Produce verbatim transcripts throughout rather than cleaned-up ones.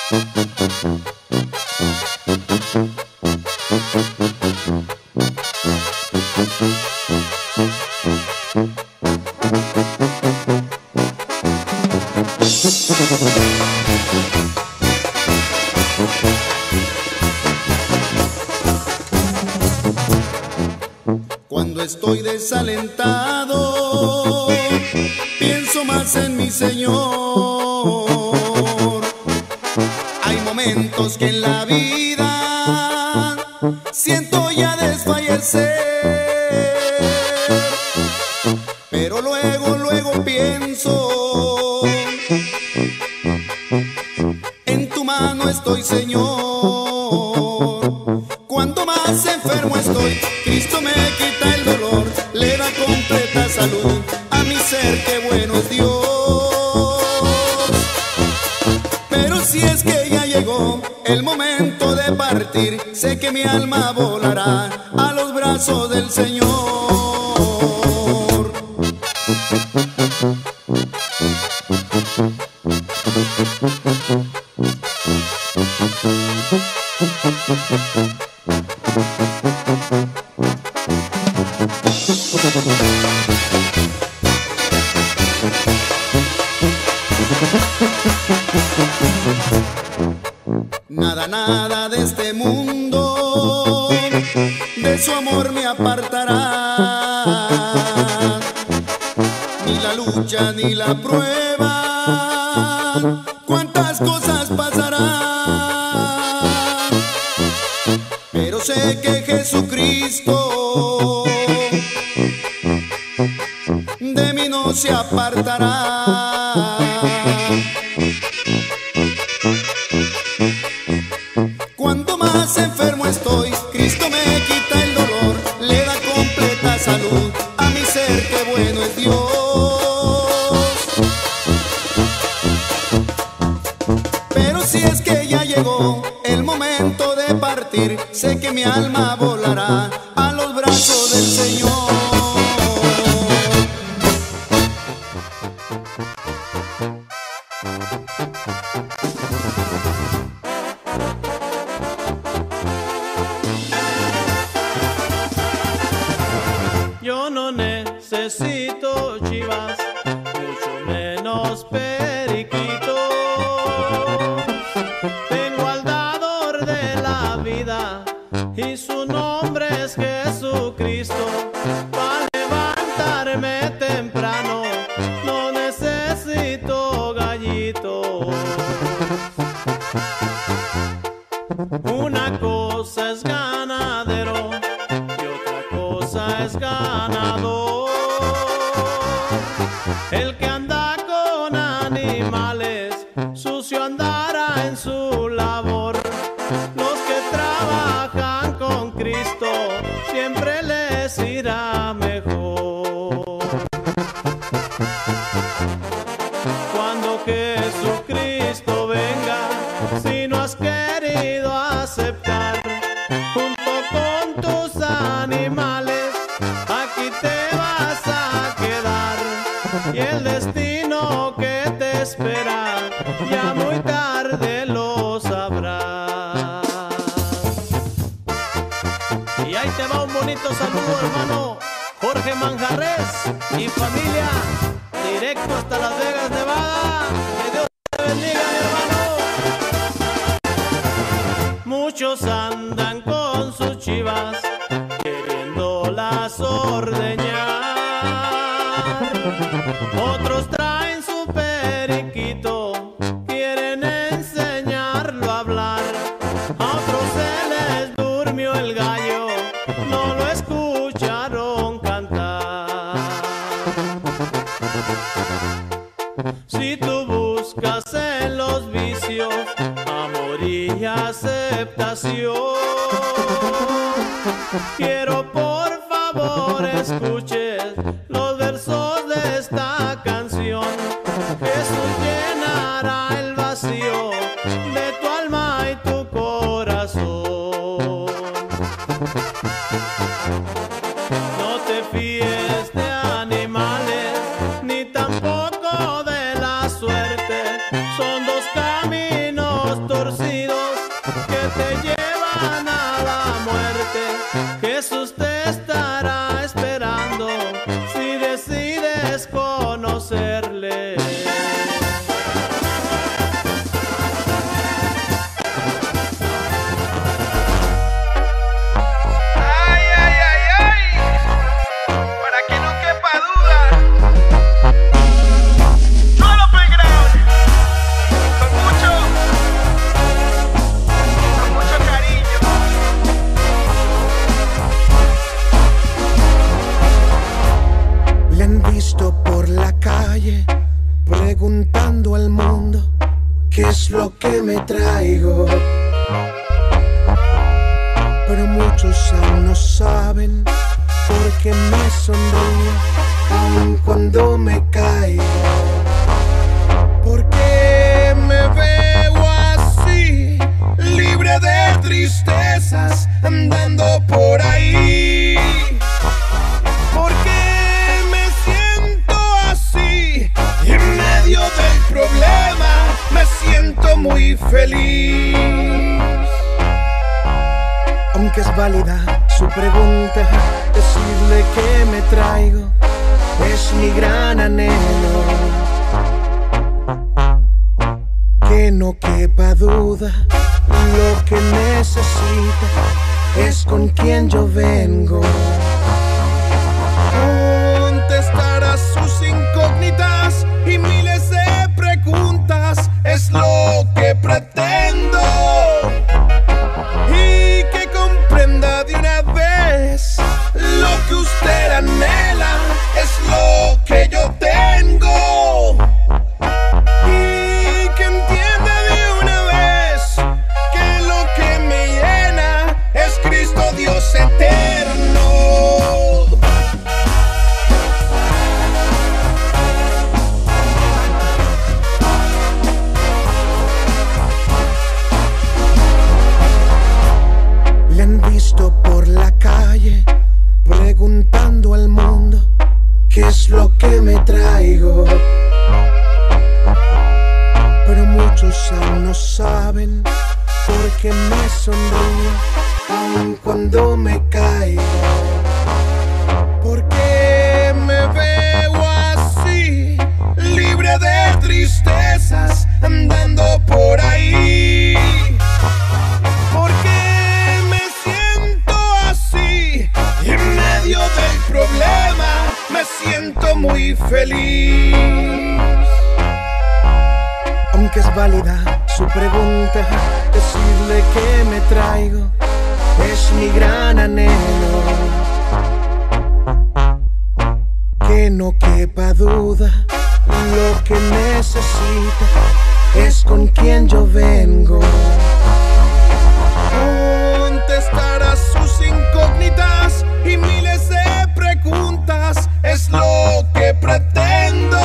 Cuando estoy desalentado, pienso más en mi Señor. Hay momentos que en la vida siento ya desfallecer, pero luego, luego pienso, en tu mano estoy, Señor. Cuando más enfermo estoy, Cristo me quita el dolor, le da completa salud a mi ser, qué bueno es Dios. Pero si es que ya llegó el momento de partir, sé que mi alma volará a los brazos del Señor. Nada, nada de este mundo de su amor me apartará, ni la lucha ni la prueba, cuántas cosas pasarán, pero sé que Jesucristo de mí no se apartará. Cuando más enfermo estoy, Cristo me quita el dolor, le da completa salud a mi ser, qué bueno es Dios. Pero si es que ya llegó el momento de partir, sé que mi alma volará a los brazos del Señor. Yo no necesito chivas, mucho menos periquitos. Tengo al dador de la vida y su nombre es Jesucristo. Para levantarme temprano no necesito gallitos. Una cosa es ganadero, es ganador, el que anda con animales, sucio andará en su labor. Los que trabajan con Cristo, siempre les irá mejor. Cuando Jesucristo venga, si no has querido aceptar, junto con tus animales, aquí te vas a quedar, y el destino que te espera ya muy tarde lo sabrás. Y ahí te va un bonito saludo, hermano Jorge Manjarres y familia, directo hasta Las Vegas, Nevada. Que Dios te bendiga, mi hermano. Muchos andan con sus chivas queriéndolas ordeñar, otros traen su periquito, quieren enseñarlo a hablar, a otros se les durmió el gallo, no lo escucharon cantar. Si tú buscas en los vicios amor y aceptación, quiero por favor escuches los versos de esta canción. Jesús llenará el vacío de tu alma y tu corazón. No te fíes de animales, ni tampoco de la suerte, son dos caminos torcidos qué es lo que me traigo, pero muchos aún no saben por qué me sonrío aun cuando me caigo. ¿Por qué me veo así, libre de tristezas, andando por ahí? ¿Por qué me siento así y en medio del problema me siento muy feliz? Aunque es válida su pregunta, decirle que me traigo es mi gran anhelo. Que no quepa duda, lo que necesita es con quien yo vengo. Contestar a sus incógnitas y miles de preguntas es lo que pretendo. Y que comprenda de una vez lo que usted anhela es lo que yo tengo. Y que entienda de una vez que lo que me llena es Cristo Dios eterno. Le han visto por la calle preguntando al mundo qué es lo que me traigo, pero muchos aún no saben por qué me sonrío aun cuando me caigo. ¿Por qué me veo así, libre de tristezas, andando por ahí? ¿Por qué me siento así y en medio del problema me siento muy feliz? Aunque es válida su pregunta, decirle que me traigo es mi gran anhelo. Que no quepa duda, lo que necesita es con quien yo vengo. Contestar a sus incógnitas y miles de preguntas es lo que pretendo.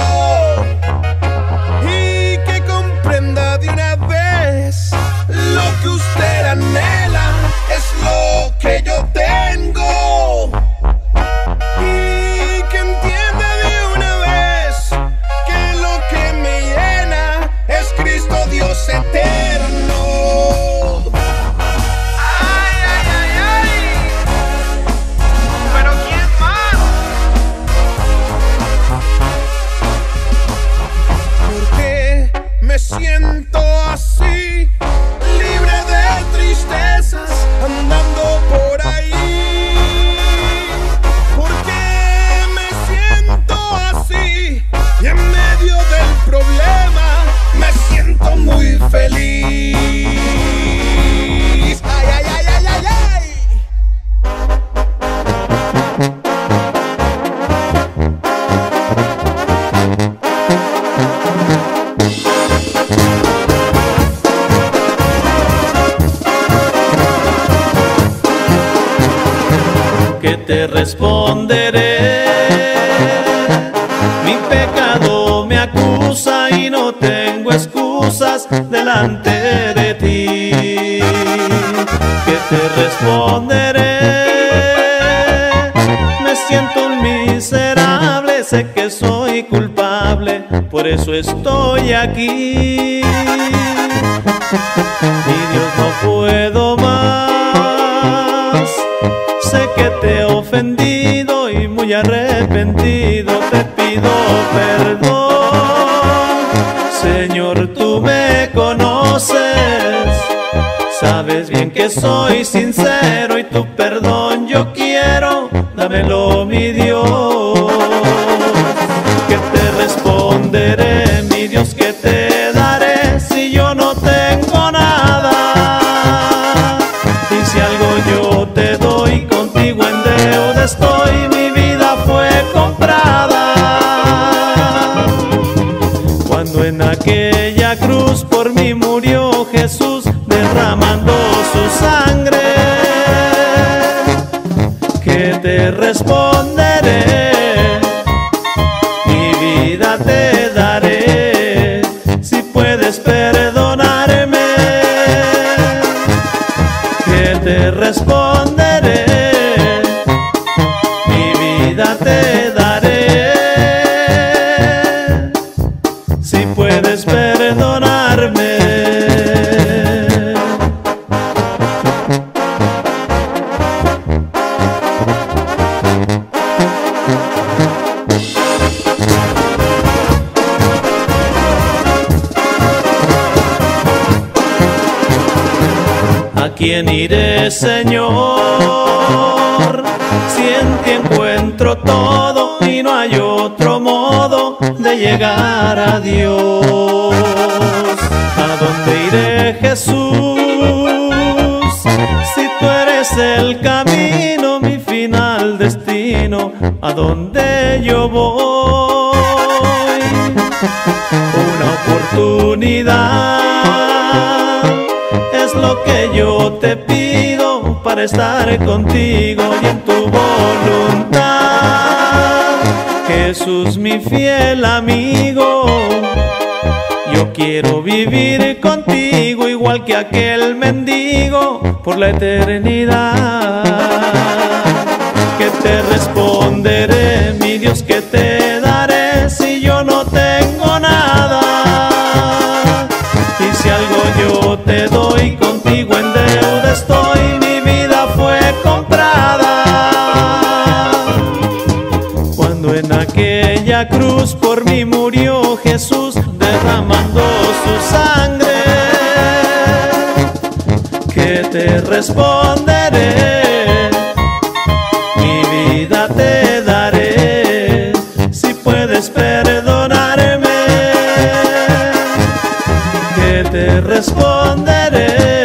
Y que comprenda de una vez lo que usted anhela es lo que yo tengo. Y que entienda de una vez que lo que me llena es Cristo Dios eterno. Ay, ay, ay, ay. Pero ¿quién más? ¿Por qué me siento así, libre de tristezas, andando por ahí? ¿Por qué me siento así y en medio del problema me siento muy feliz? Ay, ay, ay, ay, ay, ay. Que te responderé. Mi pecado me acusa y no tengo excusas delante de ti. Que te responderé. Me siento un miserable, sé que soy culpable, por eso estoy aquí. Mi Dios, no puedo más. Sé que te he ofendido y muy arrepentido te pido perdón. Señor, tú me conoces, sabes bien que soy sincero y tu perdón yo quiero, dámelo, mi Dios. Que te responderé, mi Dios, que te daré si yo no tengo nada. Y si algo yo te doy, contigo en deuda estoy, mi vida fue comprada. Cuando en aquella cruz por mí mí murió Jesús derramando su sangre. ¿Qué te responderé? Mi vida te daré si puedes perdonarme. ¿Qué te responderé? Mi vida te daré si puedes perdonarme. ¿A quién iré, Señor? Si en ti encuentro todo y no hay otro modo de llegar a Dios. ¿A dónde iré, Jesús? Si tú eres el camino, mi final destino, ¿a dónde yo voy? Una oportunidad es lo que yo te pido para estar contigo y en tu voluntad. Jesús, mi fiel amigo, yo quiero vivir contigo igual que aquel mendigo por la eternidad. ¿Qué te responderé, mi Dios? ¿Qué te daré si yo no tengo nada? Y si algo yo te doy, contigo en deuda estoy, mi vida fue comprada. Cuando en aquella cruz por mí murió Jesús derramando su sangre, ¿qué te responderé? Mi vida te daré si puedes perdonarme. ¿Qué te responderé?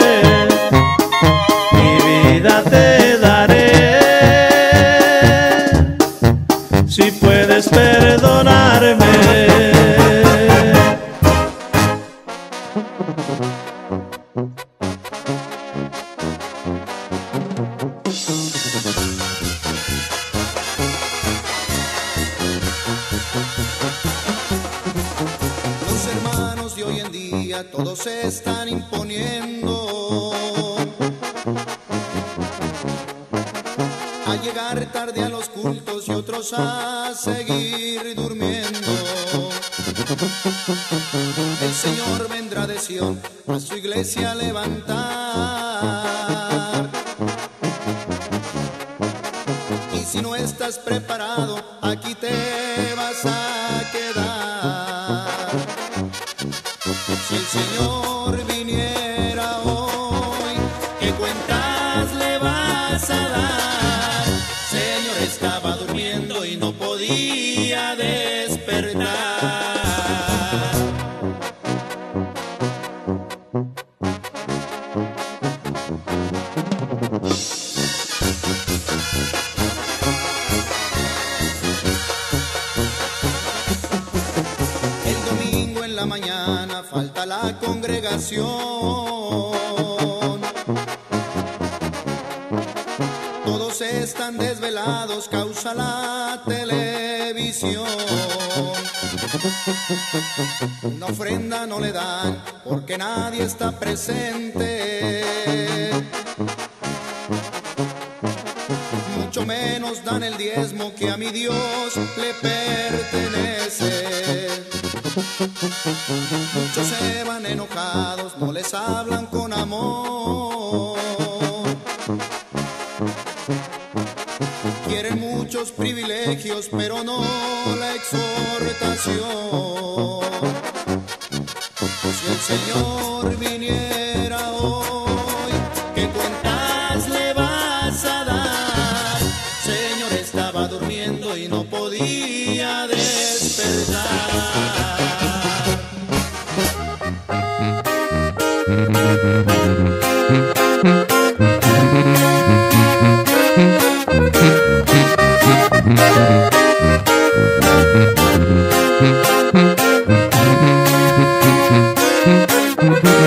Mi vida te daré si puedes perdonarme. Los hermanos de hoy en día todos se están imponiendo a llegar tarde a los cultos y otros a seguir durmiendo. El Señor vendrá de Sión a su iglesia a levantar, y si no estás preparado, aquí te vas a quedar. Si el Señor viniera hoy, ¿qué cuentas le vas a dar? Señor, estaba durmiendo y no podía despertar. El domingo en la mañana falta la congregación, todos están desvelados, causa la televisión. Una ofrenda no le dan porque nadie está presente, mucho menos dan el diezmo que a mi Dios le pertenece. Muchos se van enojados, no les hablan con amor, quieren muchos privilegios pero no la exhortación. Si el Señor viniera hoy, ¿qué cuentas le vas a dar? Señor, estaba durmiendo y no podía despertar. Thank you.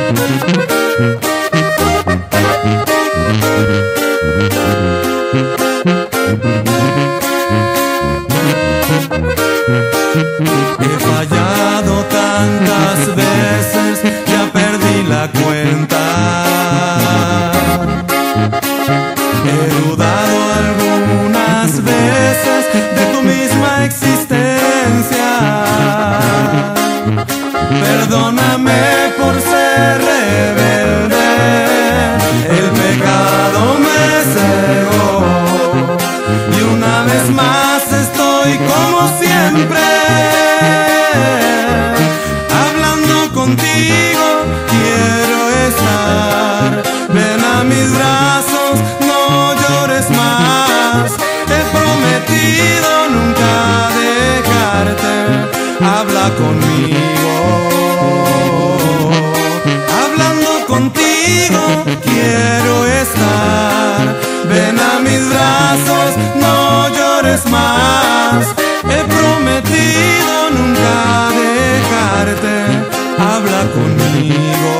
He fallado tantas veces, ya perdí la cuenta. He dudado algunas veces de tu misma existencia. Perdóname por ser rebelde, el pecado me cegó y una vez más estoy como siempre, hablando contigo, quiero estar. Ven a mis brazos, no llores más. He prometido nunca dejarte. Habla conmigo, hablando contigo, quiero estar. Ven a mis brazos, no llores más. He prometido nunca dejarte. Habla conmigo.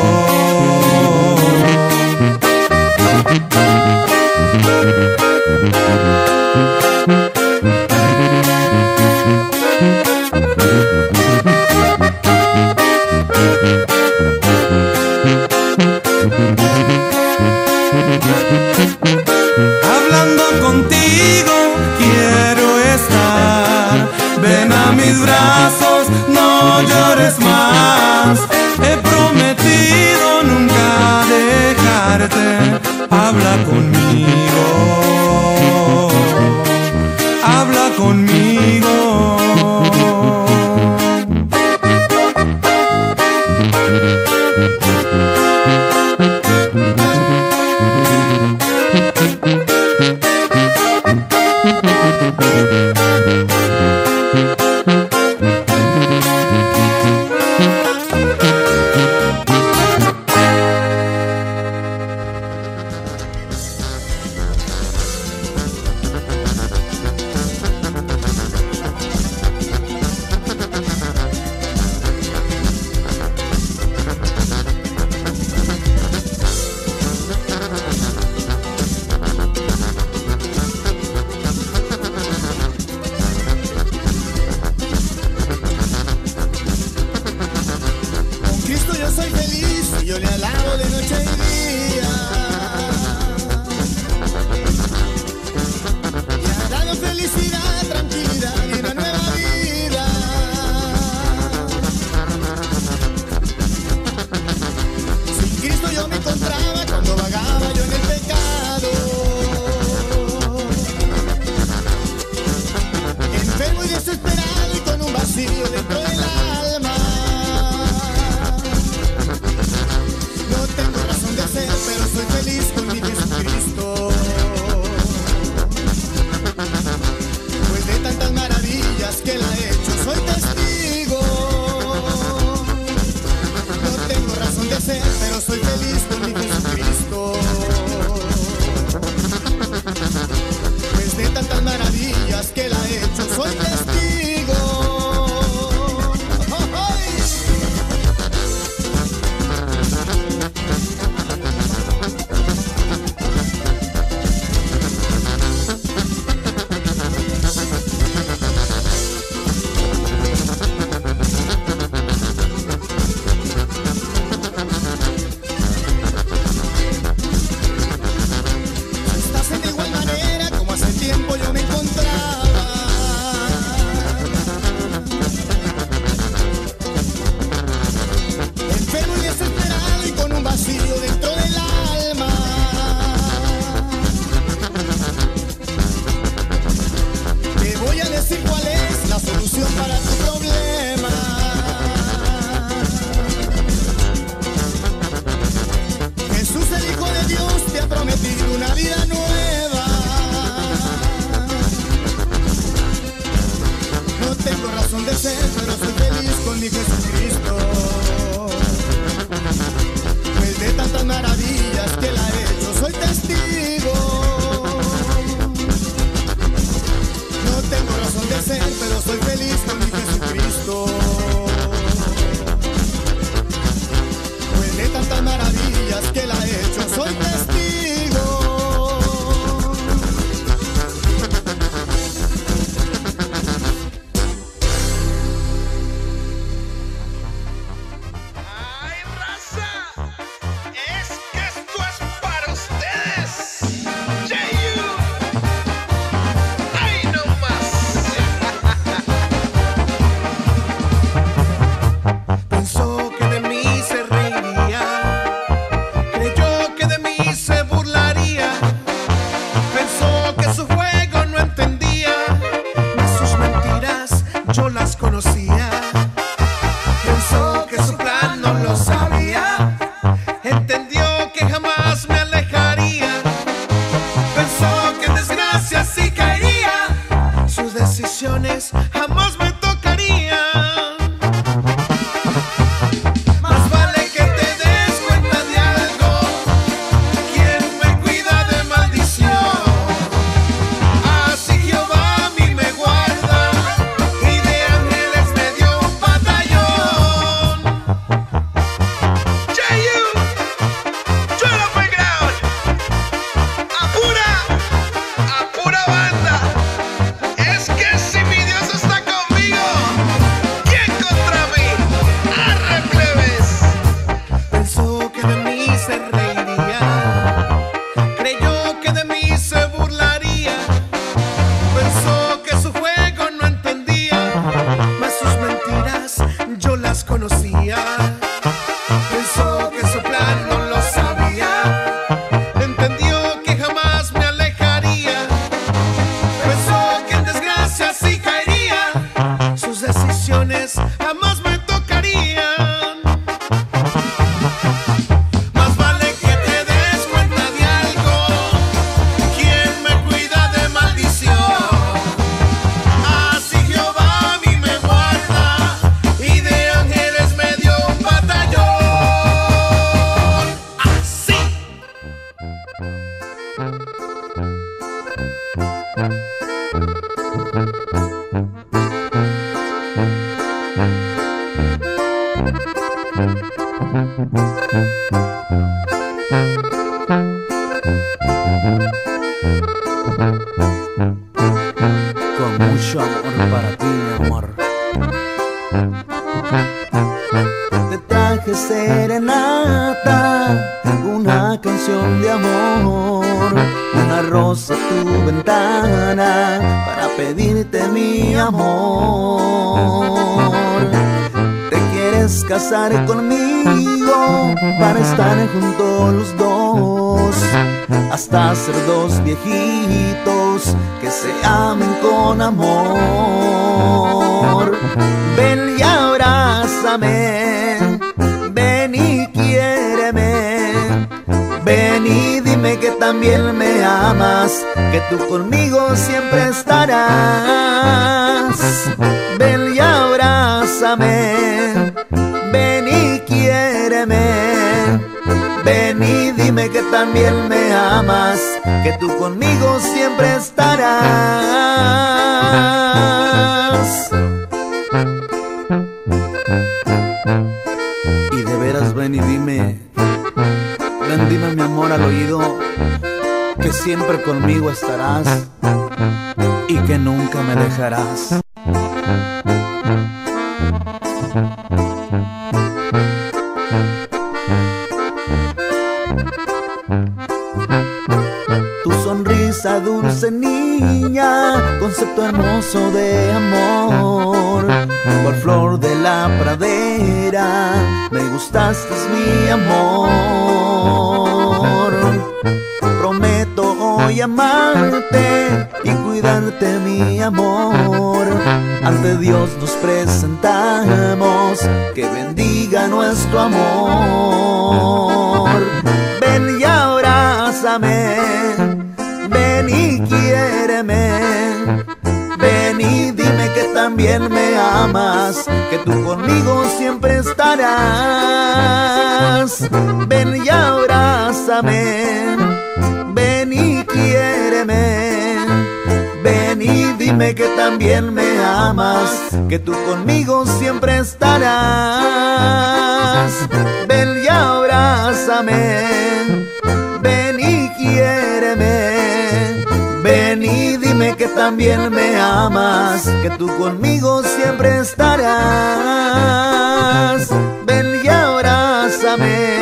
Hablando contigo, quiero estar. Ven a mis brazos, no llores más. He prometido nunca dejarte. Habla conmigo, habla conmigo. Soy feliz y yo le alabo de noche y día. Me ha dado felicidad, tranquilidad y una nueva vida. Sin Cristo yo me encontraba cuando vagaba yo en el pecado, enfermo y desesperado y con un vacío dentro del alma. Pero soy feliz con mi Jesucristo, pues de tantas maravillas que Él ha hecho soy testigo. No tengo razón de ser, pero soy feliz con mi Jesucristo, pues de tantas maravillas que Él ha hecho soy testigo. Dentro del alma, te voy a decir cuál es la solución para tu problema. Jesús, el Hijo de Dios, te ha prometido una vida nueva. No tengo razón de ser, pero soy feliz con mi Jesucristo, de tantas maravillas que Él ha hecho soy testigo. No tengo razón de ser, pero soy feliz con mi Jesucristo, pues de tantas las que la he hecho soy testigo. ¡Ay, raza! Es que esto es para ustedes. J-U. ¡Ay, no más! Pensó que de mí se reiría, creyó que de mí se burlaría, pensó que su juego no entendía, mas sus mentiras yo las conocía. Pensó que su plan no lo sabía, entendió que jamás me alejaría. Pensó que en desgracia sí caería, sus decisiones jamás me tocarían. Más vale que te des cuenta de algo, quien me cuida de maldición. Así Jehová a mí me guarda, y de ángeles me dio un batallón. J-U, Chulo Playground, a pura, a pura banda. Es que si mi Dios está conmigo, ¿quién contra mí? ¡Arre, plebes! Pensó que de mí se reiría, creyó que de mí se burlaría, pensó que su juego no entendía, mas sus mentiras yo las conocía. Pensó que su plan no lo sabía, entendió que jamás me alejaría. Pensó que en desgracia sí caería, sus decisiones jamás me tocarían. Más vale que te des cuenta de algo, quien me cuida de maldición. Así Jehová a mí me guarda, y de ángeles me dio un batallón. Así. Con mucho amor para ti, mi amor. Te traje serenata, una canción de amor, una rosa a tu ventana para pedirte mi amor. Te quieres casar conmigo para estar juntos los dos, hasta ser dos viejitos que se amen con amor. Ven y abrázame, ven y quiéreme, ven y dime que también me amas, que tú conmigo siempre estarás. Ven y abrázame, ven y quiéreme, ven y dime que también me amas, que tú conmigo siempre estarás. Y de veras ven y dime, ven dime mi amor al oído, que siempre conmigo estarás y que nunca me dejarás. Tu sonrisa dulce niña, concepto hermoso de amor, cual flor de la pradera, me gustaste mi amor. Prometo hoy amarte y cuidarte mi amor, ante Dios nos presentamos, que bendiga nuestro amor. Ven y abrázame, ven y quiéreme, ven y dime que también me amas, que tú conmigo siempre estarás. Ven y abrázame, ven y quiéreme, ven y dime que también me amas, que tú conmigo siempre estarás. Ven y abrázame, también me amas, que tú conmigo siempre estarás. Ven y abrázame.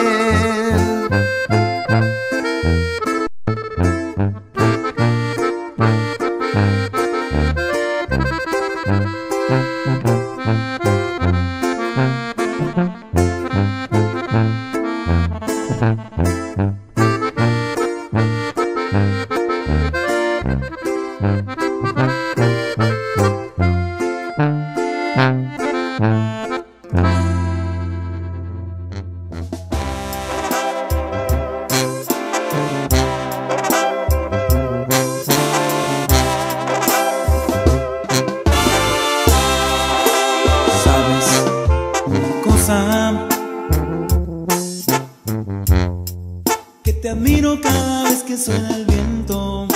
Que te admiro cada vez que suena el viento,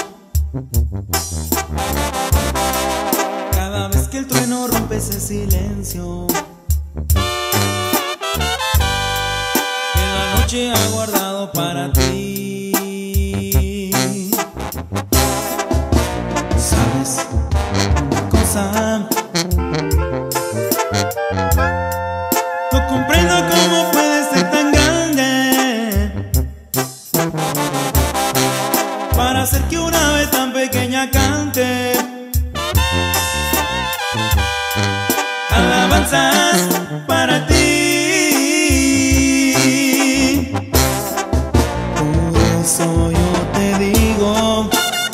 cada vez que el trueno rompe ese silencio que la noche ha guardado para ti. ¿Sabes una cosa? No comprendo cómo puedes ser tan grande para hacer que una ave tan pequeña cante alabanzas para ti. Por eso yo te digo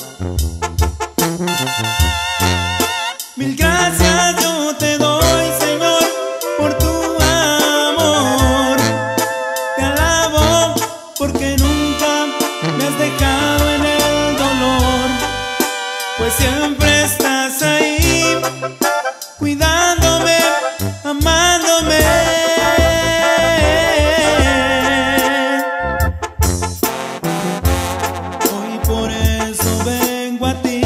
mil gracias yo te doy, Señor, por tu amor. Te alabo porque nunca me has dejado en el dolor, pues siempre estás ahí, cuidándome, amándome. Hoy por eso vengo a ti,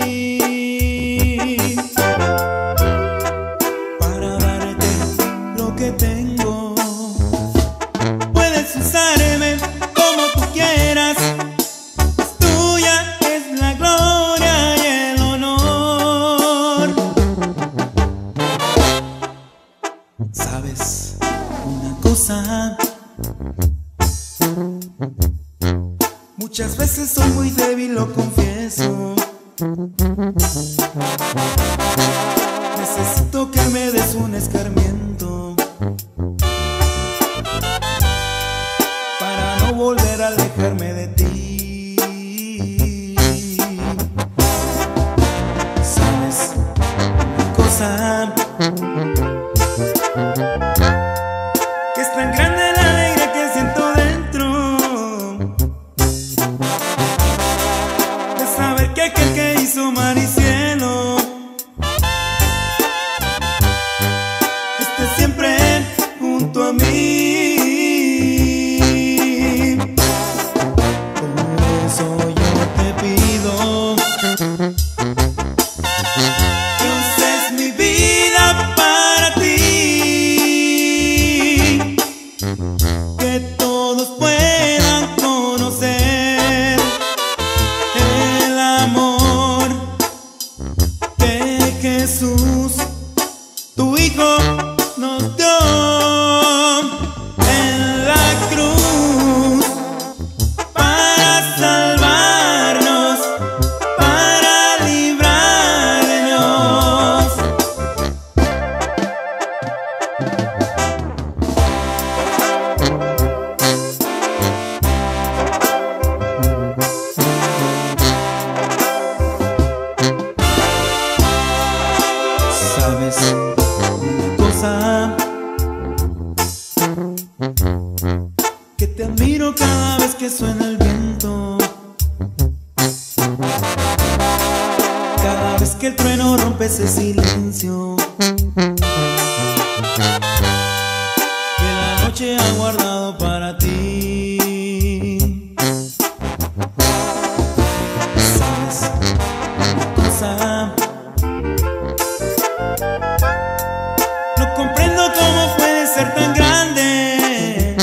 para darte lo que tengo. Puedes usarme como tú quieras, pues tuya es la gloria y el honor. ¿Sabes una cosa? Muchas veces soy muy débil, lo confieso. Necesito que me des un escarmiento para no volver a alejarme de ti. ¿Sabes una cosa? Que es tan grande la alegría que siento dentro de saber que aquel que hizo mar y cielo esté siempre junto a mí. Por eso yo te pido que uses mi vida para ti, que todos puedan conocer el amor que Jesús, tu Hijo, nos dio en la cruz para salvarnos, para librarnos. ¿Sabes una cosa? Que te admiro cada vez que suena el viento, cada vez que el trueno rompe ese silencio que la noche ha guardado para ti. ¿Sabes una cosa? No comprendo cómo puede ser tan grande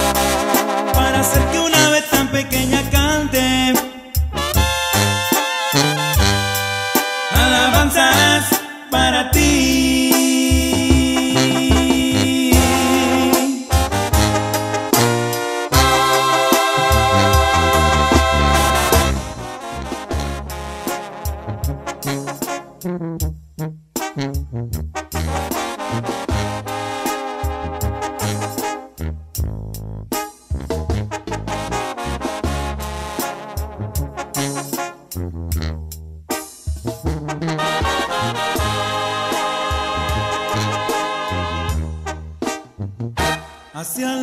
para hacer que una ave tan pequeña cante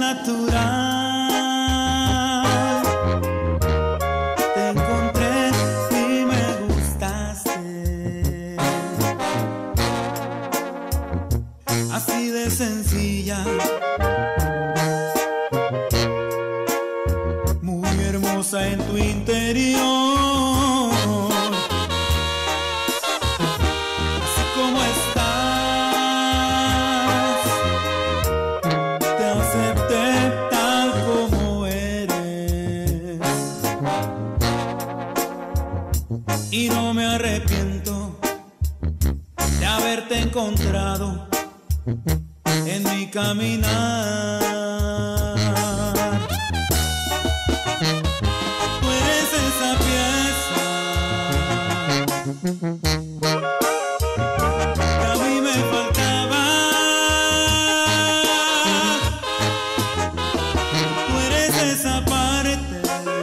natural. Te encontré y me gustaste, así de sencilla, muy hermosa en tu interior. Así como estás, te acepté tal como eres, y no me arrepiento de haberte encontrado en mi caminar. Tú eres esa pieza que a mí me faltaba. Tú eres esa parte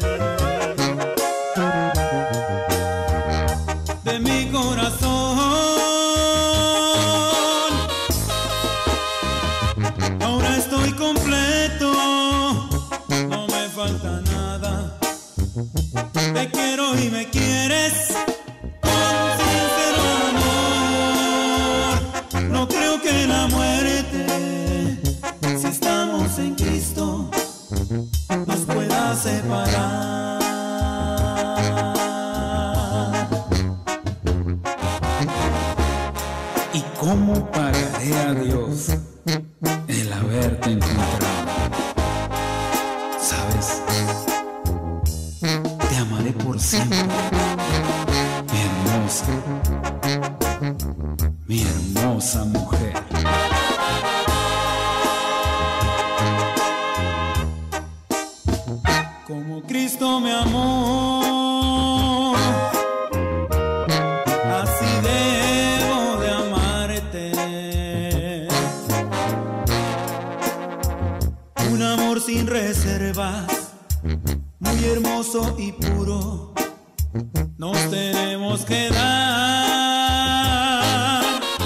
de mi corazón. Ahora estoy completo, no me falta nada. Te quiero y me quieres con sincero amor. No creo que la muerte, si estamos en Cristo, nos pueda separar. ¿Y cómo pagaré a Dios el haberte encontrado? ¿Sabes? Te amaré por siempre, mi hermosa, mi hermosa mujer. Como Cristo me amó, así debo de amarte. Un amor sin reservas, muy hermoso y puro, nos tenemos que dar.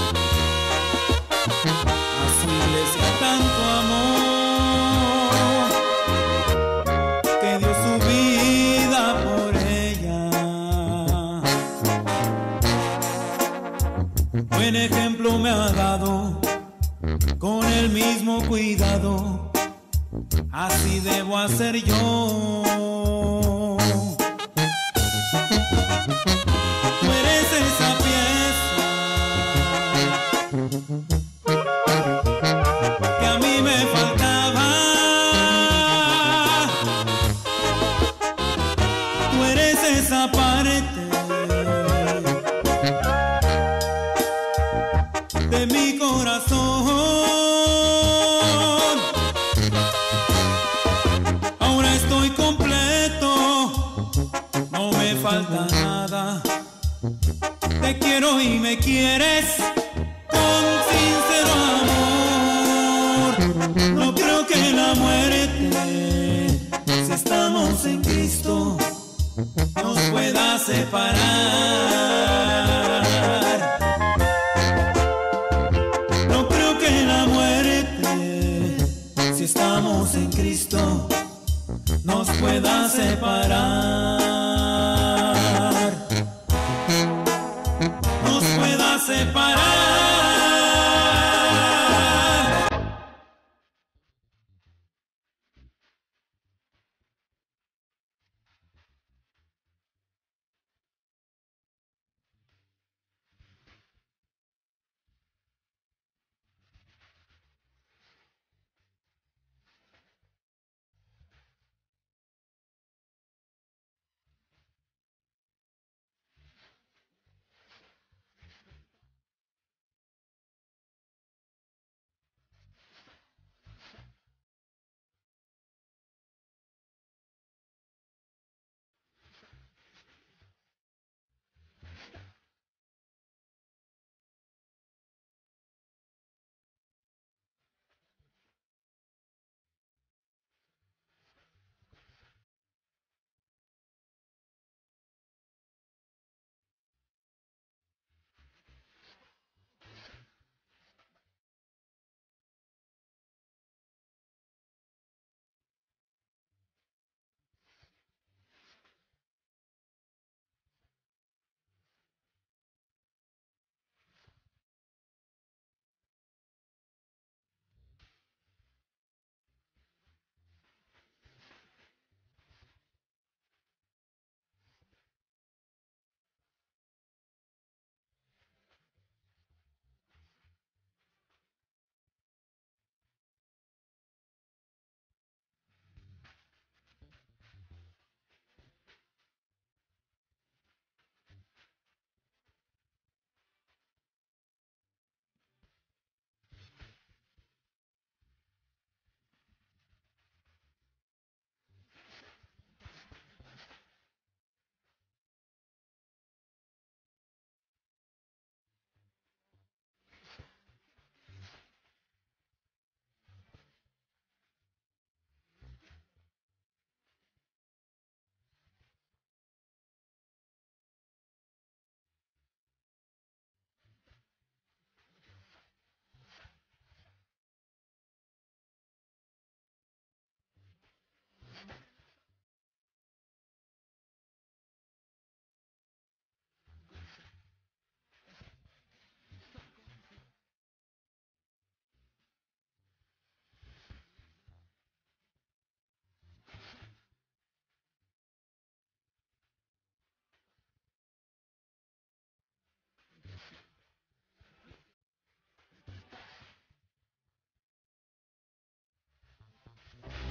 A su iglesia tanto amor, que dio su vida por ella. Buen ejemplo me ha dado, con el mismo cuidado, así debo hacer yo. Tú eres esa pieza que a mí me faltaba. Tú eres esa parte de mi corazón. Ahora estoy completo, no me falta nada. Te quiero y me quieres con sincero amor. No creo que la muerte, si estamos en Cristo, nos pueda separar. No creo que la muerte, si estamos en Cristo, nos pueda separar. Nos pueda separar.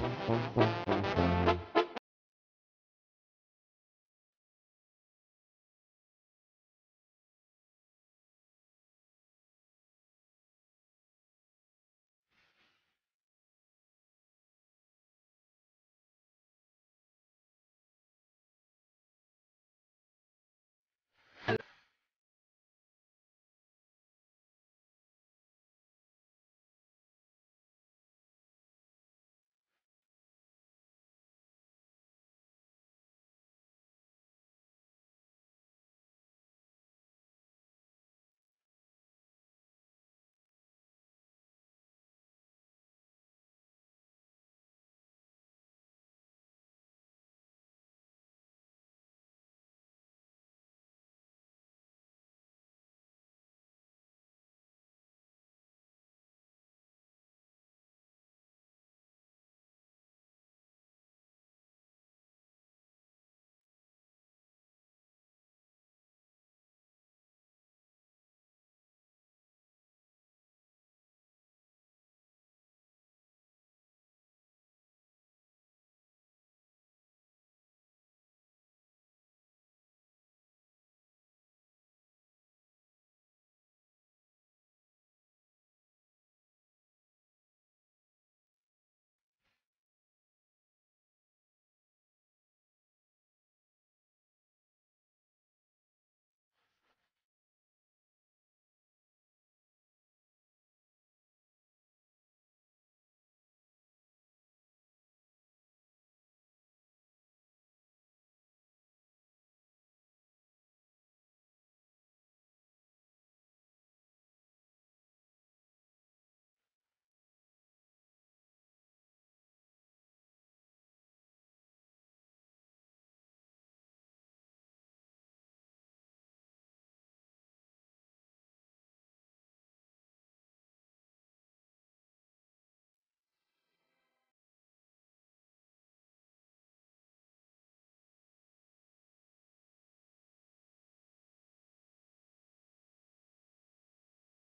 Thank you.